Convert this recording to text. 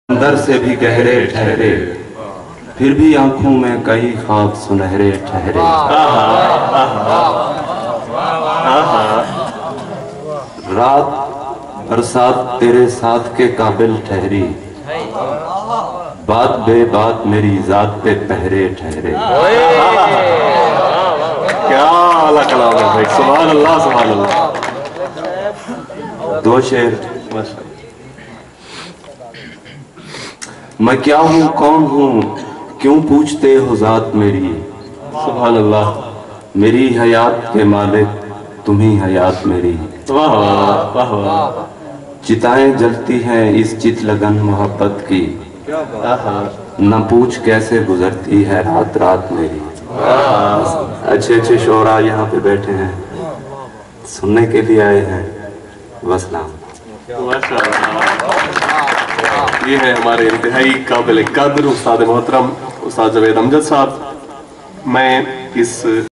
अंदर से भी गहरे ठहरे, फिर भी आंखों में कई ख्वाब सुनहरे ठहरे। रात बरसात तेरे साथ के काबिल ठहरी, बात बे बात मेरी जात पे पहरे ठहरे। क्या आला कलाम है भाई, सुभान अल्लाह सुभान अल्लाह। दो शेर। मैं क्या हूँ कौन हूँ क्यों पूछते हो जात मेरी, सुभान अल्लाह। मेरी हयात के मालिक तुम्ही हयात मेरी। वाह वाह वाह वाह। चिताएं जलती हैं इस चित लगन मोहब्बत की, न पूछ कैसे गुजरती है रात रात मेरी। अच्छे अच्छे शोरा यहाँ पे बैठे हैं, सुनने के लिए आए हैं। वसलाम। ये है हमारे इंतहाई काबिल कद्र उस्ताद मोहतरम उस्ताद जावेद अमजद साहब। मैं इस